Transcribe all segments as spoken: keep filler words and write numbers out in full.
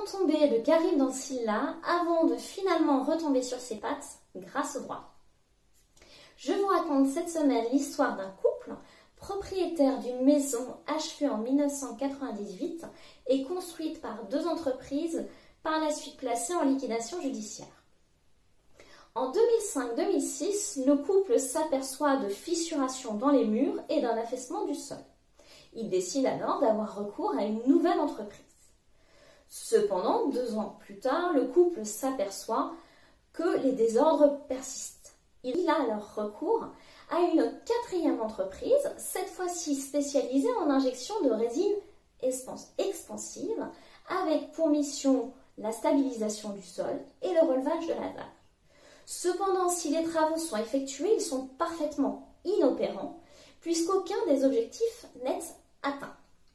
tomber de Karim dans Scylla avant de finalement retomber sur ses pattes grâce au droit. Je vous raconte cette semaine l'histoire d'un couple propriétaire d'une maison achevée en mille neuf cent quatre-vingt-dix-huit et construite par deux entreprises par la suite placées en liquidation judiciaire. En deux mille cinq deux mille six, le couple s'aperçoit de fissurations dans les murs et d'un affaissement du sol. Il décide alors d'avoir recours à une nouvelle entreprise. Cependant, deux ans plus tard, le couple s'aperçoit que les désordres persistent. Il a alors recours à une quatrième entreprise, cette fois-ci spécialisée en injection de résine expansive, avec pour mission la stabilisation du sol et le relevage de la dalle. Cependant, si les travaux sont effectués, ils sont parfaitement inopérants, puisqu'aucun des objectifs n'est atteint.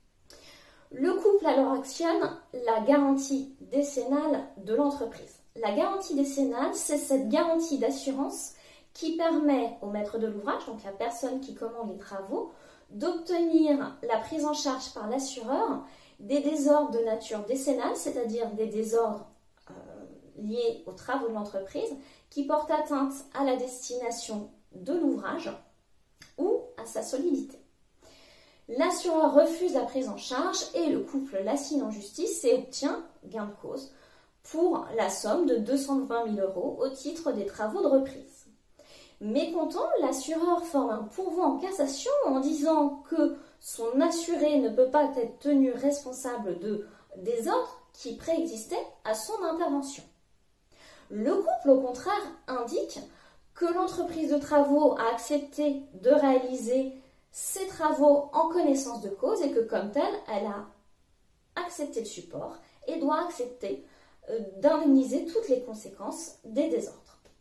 Le couple alors actionne la garantie décennale de l'entreprise. La garantie décennale, c'est cette garantie d'assurance qui permet au maître de l'ouvrage, donc la personne qui commande les travaux, d'obtenir la prise en charge par l'assureur des désordres de nature décennale, c'est-à-dire des désordres euh, liés aux travaux de l'entreprise, qui portent atteinte à la destination de l'ouvrage ou à sa solidité. L'assureur refuse la prise en charge et le couple la signe en justice et obtient gain de cause pour la somme de deux cent vingt mille euros au titre des travaux de reprise. Mécontent, l'assureur forme un pourvoi en cassation en disant que son assuré ne peut pas être tenu responsable de désordres qui préexistaient à son intervention. Le couple, au contraire, indique que l'entreprise de travaux a accepté de réaliser ses travaux en connaissance de cause et que, comme telle, elle a accepté le support et doit accepter euh, d'indemniser toutes les conséquences des désordres.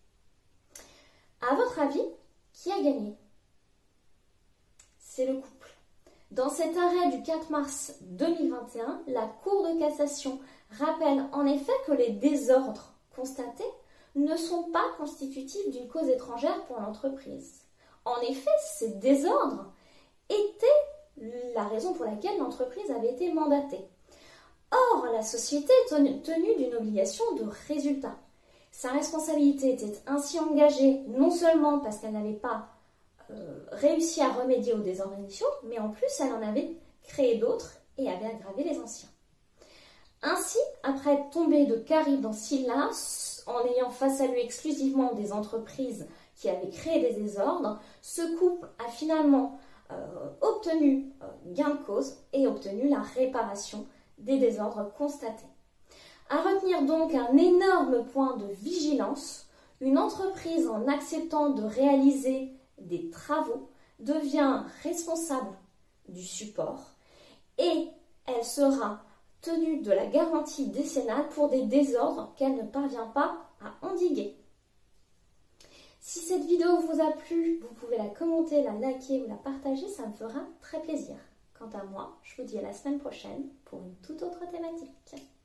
À votre avis, qui a gagné? C'est le couple. Dans cet arrêt du quatre mars deux mille vingt et un, la Cour de cassation rappelle en effet que les désordres constatés ne sont pas constitutifs d'une cause étrangère pour l'entreprise. En effet, ces désordres étaient la raison pour laquelle l'entreprise avait été mandatée. Or, la société est tenue d'une obligation de résultat. Sa responsabilité était ainsi engagée non seulement parce qu'elle n'avait pas euh, réussi à remédier aux désordres initiaux, mais en plus elle en avait créé d'autres et avait aggravé les anciens. Ainsi, après être tombé de Karim dans Scylla, en ayant face à lui exclusivement des entreprises qui avaient créé des désordres, ce couple a finalement euh, obtenu euh, gain de cause et obtenu la réparation des désordres constatés. À retenir donc un énorme point de vigilance, une entreprise en acceptant de réaliser des travaux devient responsable du support et elle sera tenue de la garantie décennale pour des désordres qu'elle ne parvient pas à endiguer. Si cette vidéo vous a plu, vous pouvez la commenter, la liker ou la partager, ça me fera très plaisir. Quant à moi, je vous dis à la semaine prochaine pour une toute autre thématique.